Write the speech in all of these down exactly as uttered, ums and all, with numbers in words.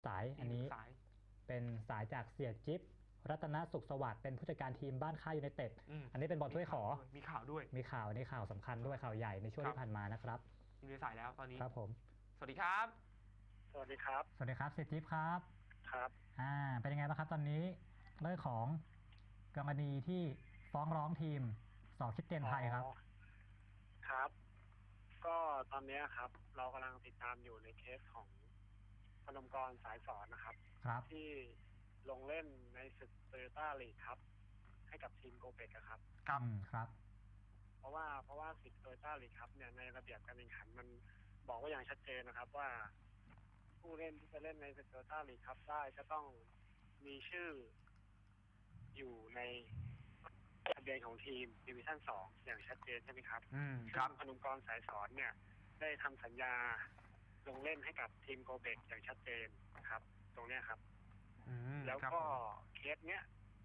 สายอันนี้เป็นสายจากเสียจิ๊บรัตนสุขสวัสดิ์เป็นผู้จัดการทีมบ้านค่ายยูไนเต็ดอันนี้เป็นบอลถ้วยขอมีข่าวด้วยมีข่าวในข่าวสำคัญด้วยข่าวใหญ่ในช่วงที่ผ่านมานะครับอยู่ในสายแล้วตอนนี้ครับผมสวัสดีครับสวัสดีครับสวัสดีครับเสียจิ๊บครับครับอ่าเป็นยังไงบ้างครับตอนนี้เรื่องของกรณีที่ฟ้องร้องทีมสอคิดเตียนไทยครับครับก็ตอนนี้ครับเรากำลังติดตามอยู่ในเคสของพนมกรสายสอนนะครับครับที่ลงเล่นในศึกโตโยต้าลีกครับให้กับทีมโกเบกครับครับครับเพราะว่าเพราะว่าศึกโตโยต้าลีกครับเนี่ยในระเบียบการแข่งขันมันบอกว่าอย่างชัดเจนนะครับว่าผู้เล่นที่จะเล่นในศึกโตโยต้าลีกครับได้จะต้องมีชื่ออยู่ในทะเบียนของทีมดิวิชั่นสองอย่างชัดเจนใช่ไหมครับอืมครับพนมกรสายสอนเนี่ยได้ทำสัญญาลงเล่นให้กับทีมโกเบกอย่างชัดเจนนะครับตรงเนี้ยครับแล้วก็เคสเนี้ย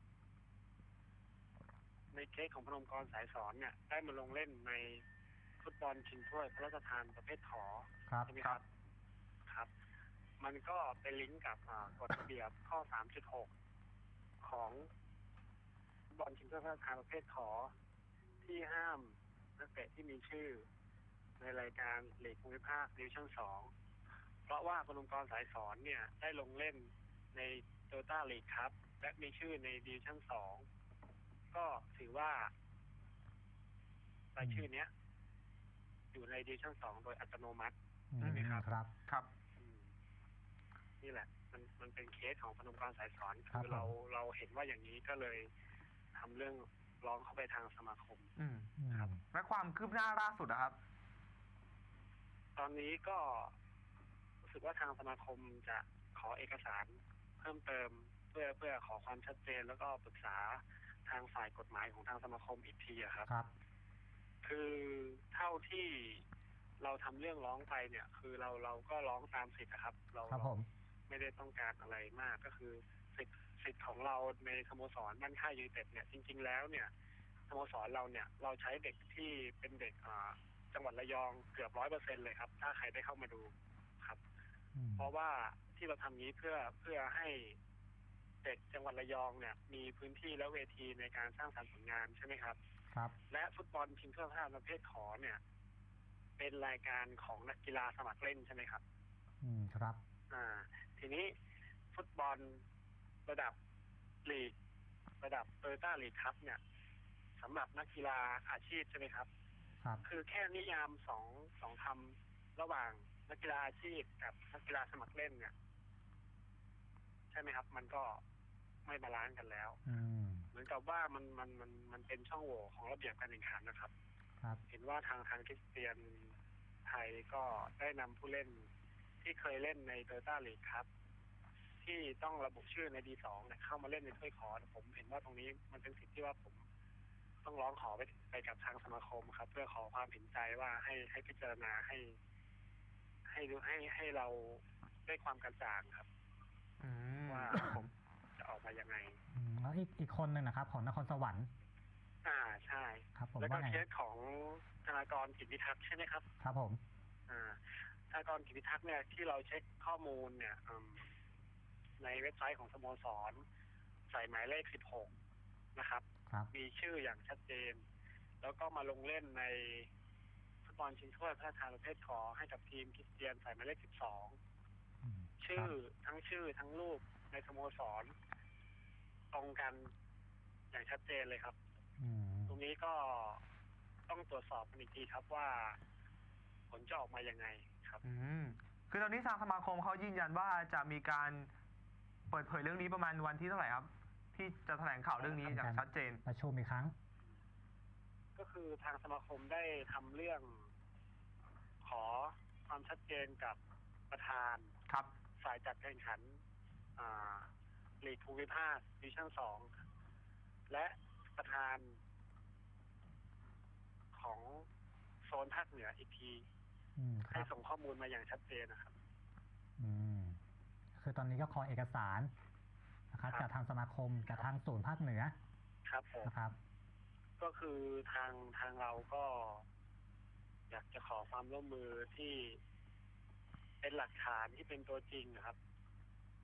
ในเคสของพนมกรสายสอนเนี่ยได้มาลงเล่นในฟุตบอลชิงถ้วยพระราชทานประเภทขอใช่ไหมครับครับมันก็เป็นลิงก์กับกฎระเบียบข้อ สามจุดหก ของฟุตบอลชิงถ้วยพระราชทานประเภทขอที่ห้ามนักเตะที่มีชื่อในรายการลีกภูมิภาคดิวิชั่นสองเพราะว่าพนมกรสายสอนเนี่ยได้ลงเล่นในโตโยต้าลีกครับและมีชื่อในดิวิชั่นสองก็ถือว่ารายชื่อเนี้ยอยู่ในดิวิชั่นสองโดยอัตโนมัติใช่ไหมครับครับครับนี่แหละมันมันเป็นเคสของพนมกรสายสอนคือเราเราเห็นว่าอย่างนี้ก็เลยทำเรื่องร้องเข้าไปทางสมาคมครับและความคืบหน้าล่าสุดนะครับตอนนี้ก็รู้สึกว่าทางสมาคมจะขอเอกสารเพิ่มเติมเพื่อเพื่อขอความชัดเจนแล้วก็ปรึกษาทางฝ่ายกฎหมายของทางสมาคมอีกทีครับครับคือเท่าที่เราทำเรื่องร้องไปเนี่ยคือเราเราก็ร้องตามสิทธิ์นะครับเราไม่ได้ต้องการอะไรมากก็คือสิทธิ์สิทธิ์ของเราในสโมสรบ้านค่ายยูไนเต็ดเนี่ยจริงๆแล้วเนี่ยสโมสรเราเนี่ยเราใช้เด็กที่เป็นเด็กอ่าจังหวัดระยองเกือบร้อยเปอร์เซ็นต์เลยครับถ้าใครได้เข้ามาดูครับเพราะว่าที่เราทำนี้เพื่อเพื่อให้เด็กจังหวัดระยองเนี่ยมีพื้นที่และเวทีในการสร้างสรรค์ผลงานใช่ไหมครับครับและฟุตบอลชิงถ้วยพระราชทานประเภทขอเนี่ยเป็นรายการของนักกีฬาสมัครเล่นใช่ไหมครับอืมครับอ่าทีนี้ฟุตบอลระดับลีกระดับโตโยต้าลีกครับเนี่ยสำหรับนักกีฬาอาชีพใช่ไหมครับคือแค่นิยามสองสองคำระหว่างนักกีฬาอาชีพกับนักกีฬาสมัครเล่นเนี่ยใช่ไหมครับมันก็ไม่บาลานซ์กันแล้วเหมือนกับว่ามันมันมันมันเป็นช่องโหว่ของระเบียบการแข่งขันนะครับเห็นว่าทางทางคริสเตียนไทยก็ได้นำผู้เล่นที่เคยเล่นในโตโยต้าลีกครับที่ต้องระบุชื่อใน ดี สอง เนี่ยเข้ามาเล่นในถ้วยขอผมเห็นว่าตรงนี้มันเป็นสิทธิ์ที่ว่าผมต้องร้องขอไปไปกับทางสมาคมครับเพื่อขอความเห็นใจว่าให้ให้พิจารณาให้ให้ดูให้ให้เราได้ความกระจ่างครับว่าผมจะออกมายังไงแล้วอีกอีกคนหนึ่งนะครับของนครสวรรค์อ่าใช่ครับผมแล้วก็เคสของธนากรกิจพิทักษ์ใช่ไหมครับครับผมอ่าธนากรกิจพิทักษ์เนี่ยที่เราเช็คข้อมูลเนี่ยในเว็บไซต์ของสโมสรใส่หมายเลขสิบหกนะครับมีชื่ออย่างชัดเจนแล้วก็มาลงเล่นในฟุตบอลชิงถ้วยพระราชทานประเภทขอให้กับทีมคริสเตียนใส่หมายเลขสิบสองชื่อทั้งชื่อทั้งรูปในสโมสรตรงกันอย่างชัดเจนเลยครับตรงนี้ก็ต้องตรวจสอบกันอีกทีครับว่าผลจะออกมายังไงครับอืมคือตอนนี้ทางสมาคมเขายืนยันว่าจะมีการเปิดเผยเรื่องนี้ประมาณวันที่เท่าไหร่ครับที่จะแถลงข่าวเรื่องนี้อย่างชัดเจนประชุมอีกครั้งก็คือทางสมาคมได้ทำเรื่องขอความชัดเจนกับประธานครับฝ่ายจัดการแข่งขันลีกภูมิภาคดิวิชั่นสองและประธานของโซนภาคเหนืออีกทีให้ส่งข้อมูลมาอย่างชัดเจนนะครับอืมคือตอนนี้ก็ขอเอกสารนะครับจากทางสมาคมจากทางศูนย์ภาคเหนือครับผมนะครับก็คือทางทางเราก็อยากจะขอความร่วมมือที่เป็นหลักฐานที่เป็นตัวจริงนะครับ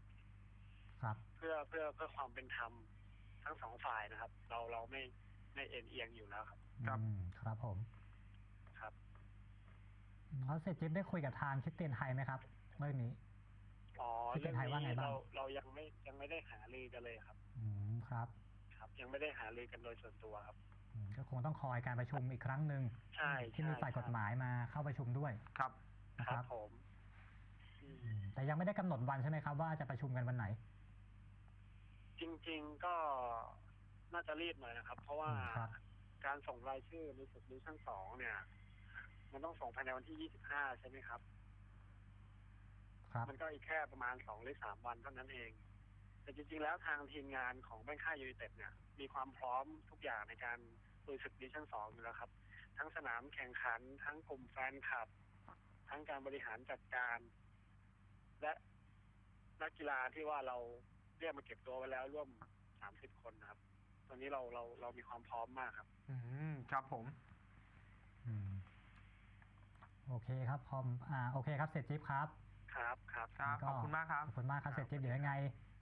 ครับเพื่อเพื่อเพื่อความเป็นธรรมทั้งสองฝ่ายนะครับ เราเราไม่ไม่เอ็นเอียงอยู่แล้วครับครับอืมครับผมครับแล้วเสร็จจิ๊บได้คุยกับทางคริสเตียนไทยไหมครับเรื่องนี้อ๋อคริสเตียนไทยว่าไงบ้างเราเรายังไม่ยังไม่ได้หารือกันเลยครับอืมครับครับ ยังไม่ได้หารือกันโดยส่วนตัวครับอืมก็คงต้องคอยการประชุมอีกครั้งหนึ่งใช่ที่มีฝ่ายใช่กฎหมายมาเข้าประชุมด้วยครับนะคครัรับบ ผมอืมอืมแต่ยังไม่ได้กำหนดวันใช่ไหมครับว่าจะประชุมกันวันไหนจริง ๆก็น่าจะรีบหน่อยนะครับ เพราะว่าอืมครับการส่งรายชื่อในสุดดิวิชั่นสองเนี่ย มันต้องส่งภายในวันที่ยี่สิบห้าใช่ไหมครับครับมันก็อีกแค่ประมาณสองหรือสามวันเท่านั้นเอง แต่จริงๆแล้วทางทีมงานของบ้านค่ายยูไนเต็ดเนี่ยมีความพร้อมทุกอย่างในการลุยศึกดิวิชั่นสองอยู่แล้วครับ ทั้งสนามแข่งขัน ทั้งกลุ่มแฟนคลับ ทั้งการบริหารจัดการ และนักกีฬาที่ว่าเราเรียกมาเก็บตัวไว้แล้วร่วมสามสิบคนนะครับ ตอนนี้เราเราเรามีความพร้อมมากครับอืมครับผมอืมโอเคครับพอมอ่าโอเคครับเสร็จจิ๊บครับครับครับครับก็ขอบคุณมากครับขอบคุณมากครับเสร็จจิ๊บเดี๋ยวยังไง